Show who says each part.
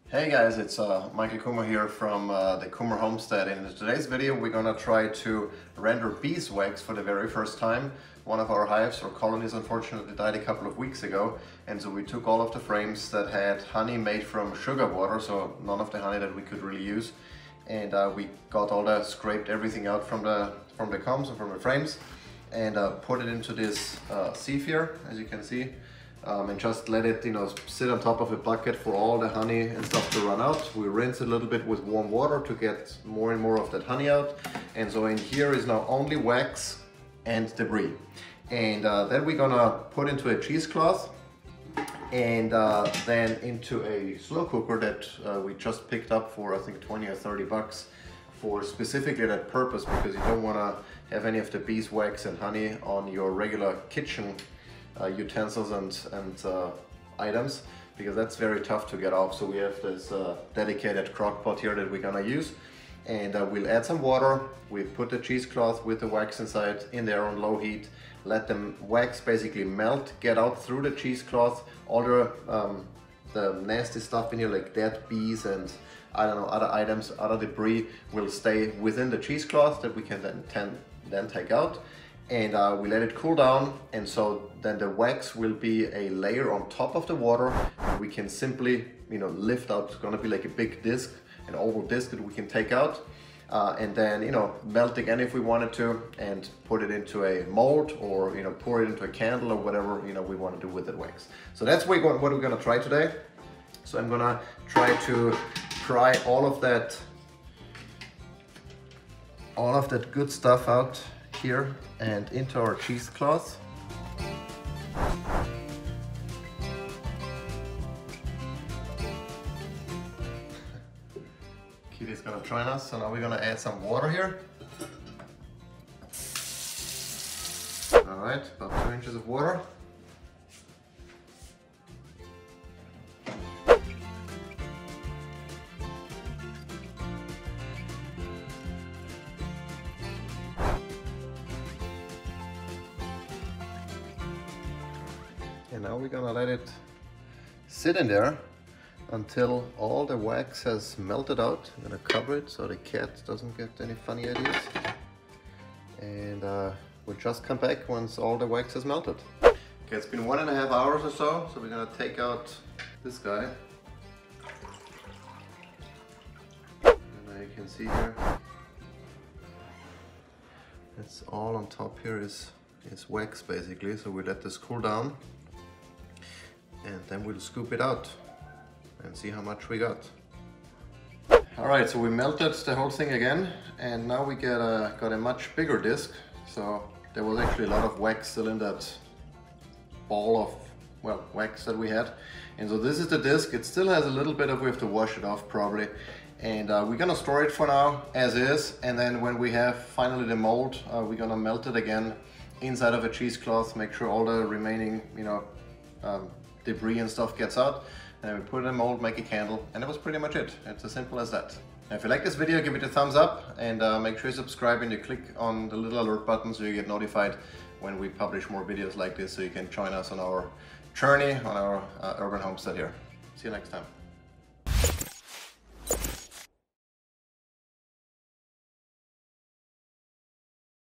Speaker 1: Hey guys, it's Michael Kummer here from the Kummer Homestead. In today's video we're gonna try to render beeswax for the very first time. One of our hives or colonies unfortunately died a couple of weeks ago, and so we took all of the frames that had honey made from sugar water, so none of the honey that we could really use, and we got all that, scraped everything out from the combs and from the frames, and put it into this sieve here, as you can see. And just let it, sit on top of a bucket for all the honey and stuff to run out. We rinse it a little bit with warm water to get more and more of that honey out. And so in here is now only wax and debris. And then we're gonna put into a cheesecloth and then into a slow cooker that we just picked up for I think 20 or 30 bucks for specifically that purpose, because you don't wanna have any of the beeswax and honey on your regular kitchen utensils and items, because that's very tough to get off. So we have this dedicated crock pot here that we're gonna use, and we'll add some water. We put the cheesecloth with the wax inside in there on low heat, let the wax basically melt, get out through the cheesecloth. All the nasty stuff in here like dead bees and I don't know, other items, other debris will stay within the cheesecloth that we can then take out. And we let it cool down, and so then the wax will be a layer on top of the water. We can simply, lift out. It's gonna be like a big disc, an oval disc that we can take out, and then, melt again if we wanted to, and put it into a mold, or pour it into a candle, or whatever we want to do with that wax. So that's what we're gonna try today. So I'm gonna try to pry all of that good stuff out here and into our cheesecloth. Kitty's gonna join us, so now we're gonna add some water here. All right, about 2 inches of water. And now we're gonna let it sit in there until all the wax has melted out. I'm gonna cover it so the cat doesn't get any funny ideas. And we'll just come back once all the wax has melted. Okay, it's been 1.5 hours or so, so we're gonna take out this guy. And now you can see here, it's all on top here is wax basically, so we let this cool down. And then we'll scoop it out and see how much we got. All right, so we melted the whole thing again, and now we got a much bigger disc. So there was actually a lot of wax still in that ball of, well, wax that we had. And so this is the disc. It still has a little bit of, we have to wash it off probably. And we're gonna store it for now as is. And then when we have finally the mold, we're gonna melt it again inside of a cheesecloth, make sure all the remaining, debris and stuff gets out, and then we put it in a mold, make a candle, and that was pretty much it. It's as simple as that. Now, if you like this video, give it a thumbs up, and make sure you subscribe and you click on the little alert button so you get notified when we publish more videos like this, so you can join us on our journey on our urban homestead here. See you next time.